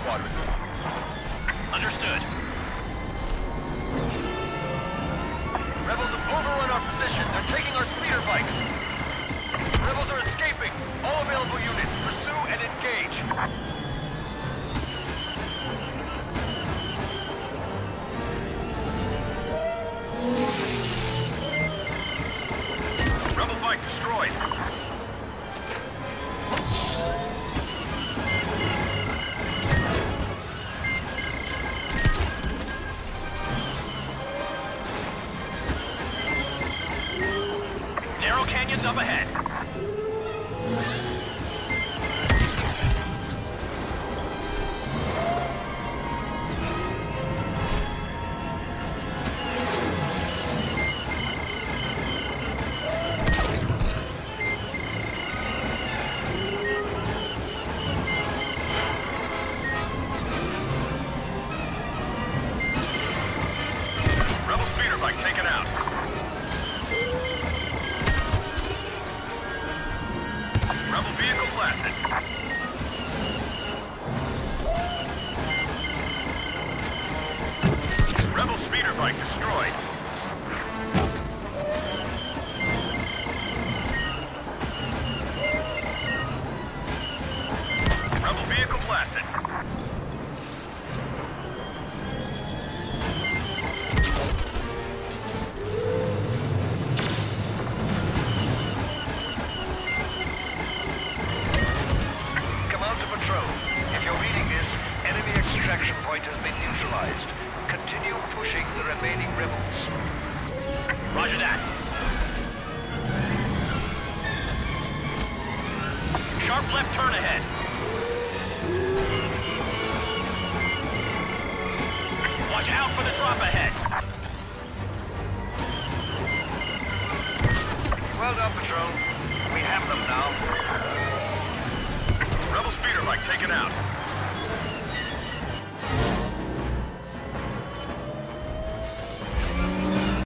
squadron. Understood. Rebels have overrun our position. They're taking our speeder bikes. Rebels are escaping. All available units, pursue and engage. Rebel bike destroyed. Narrow canyons up ahead. Rebel speeder bike taken out. Rebel vehicle blasted. Rebel speeder bike destroyed. Rebel vehicle blasted. Patrol. If you're reading this, enemy extraction point has been neutralized. Continue pushing the remaining rebels. Roger that. Sharp left turn ahead. Watch out for the drop ahead. Well done, Patrol. We have them now. Rebel speeder bike taken out.